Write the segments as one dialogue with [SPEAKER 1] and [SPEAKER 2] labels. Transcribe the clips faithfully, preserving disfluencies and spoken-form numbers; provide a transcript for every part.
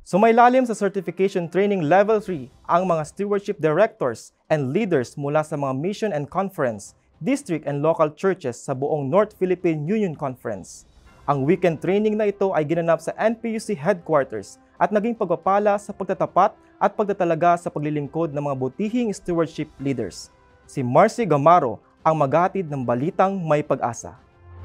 [SPEAKER 1] Sumailalim sa Certification Training Level three ang mga stewardship directors and leaders mula sa mga mission and conference, district and local churches sa buong North Philippine Union Conference. Ang weekend training na ito ay ginanap sa N P U C headquarters at naging pagpapala sa pagtatapat at pagtatalaga sa paglilingkod ng mga butihing stewardship leaders. Si Marcy Gamaro ang maghatid ng balitang may pag-asa.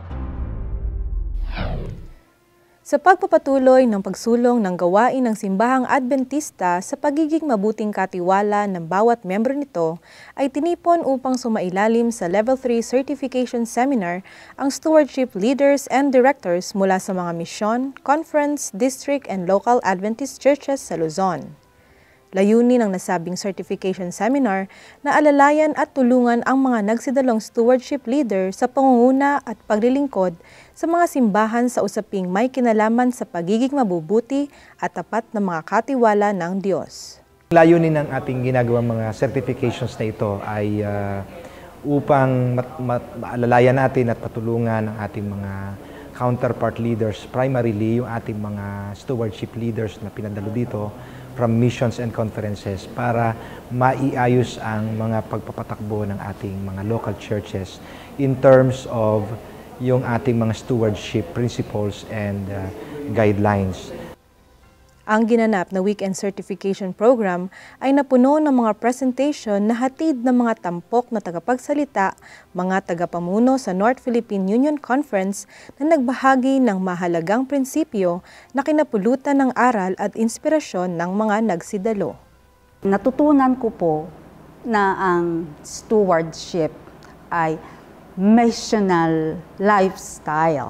[SPEAKER 2] Sa pagpapatuloy ng pagsulong ng gawain ng Simbahang Adventista sa pagiging mabuting katiwala ng bawat membro nito, ay tinipon upang sumailalim sa Level three Certification Seminar ang stewardship leaders and directors mula sa mga misyon, conference, district and local Adventist churches sa Luzon. Layunin ng nasabing certification seminar na alalayan at tulungan ang mga nagsidalong stewardship leader sa pangunguna at paglilingkod sa mga simbahan sa usaping may kinalaman sa pagiging mabubuti at tapat na mga katiwala ng Diyos.
[SPEAKER 3] Layunin ng ating ginagawang mga certifications na ito ay uh, upang mat- mat- maalalayan natin at patulungan ang ating mga counterpart leaders, primarily yung ating mga stewardship leaders na pinadalo dito from missions and conferences para maiayos ang mga pagpapatakbo ng ating mga local churches in terms of yung ating mga stewardship principles and uh, guidelines.
[SPEAKER 2] Ang ginanap na weekend certification program ay napuno ng mga presentation na hatid ng mga tampok na tagapagsalita, mga tagapamuno sa North Philippine Union Conference na nagbahagi ng mahalagang prinsipyo na kinapulutan ng aral at inspirasyon ng mga nagsidalo.
[SPEAKER 4] Natutunan ko po na ang stewardship ay missional lifestyle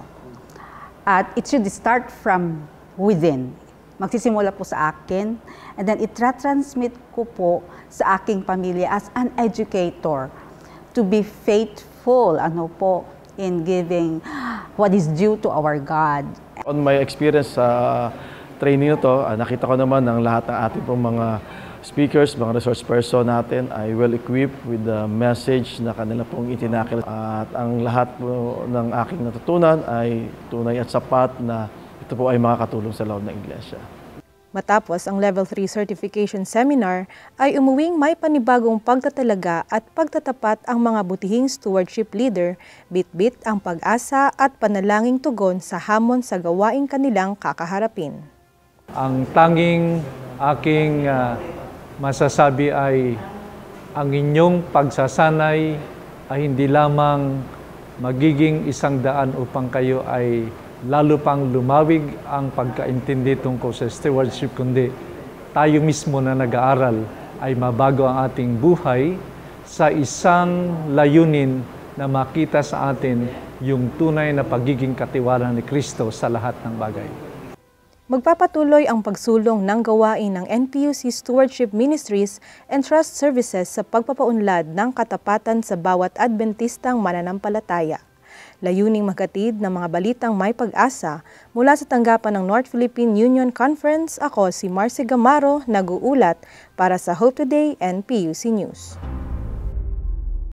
[SPEAKER 4] at it should start from within. Magsisimula po sa akin, and then itra-transmit ko po sa aking pamilya as an educator to be faithful ano po, in giving what is due to our God.
[SPEAKER 5] On my experience sa uh, training na to, uh, nakita ko naman ng lahat ng ating pong mga speakers, mga resource person natin ay well-equipped with the message na kanila pong itinakil. At ang lahat po ng aking natutunan ay tunay at sapat na ito po ay makakatulong sa loob ng iglesia.
[SPEAKER 2] Matapos ang Level three Certification Seminar, ay umuwing may panibagong pagtatalaga at pagtatapat ang mga butihing stewardship leader, bit-bit ang pag-asa at panalangin tugon sa hamon sa gawaing kanilang kakaharapin.
[SPEAKER 6] Ang tanging aking uh, masasabi ay ang inyong pagsasanay ay hindi lamang magiging isang daan upang kayo ay lalo pang lumawig ang pagkaintindi tungkol sa stewardship, kundi tayo mismo na nag-aaral ay mabago ang ating buhay sa isang layunin na makita sa atin yung tunay na pagiging katiwala ni Kristo sa lahat ng bagay.
[SPEAKER 2] Magpapatuloy ang pagsulong ng gawain ng N P U C Stewardship Ministries and Trust Services sa pagpapaunlad ng katapatan sa bawat Adventistang mananampalataya. Layuning maghatid ng mga balitang may pag-asa mula sa tanggapan ng North Philippine Union Conference. Ako si Marcy Gamaro, nag-uulat para sa Hope Today N P U C News.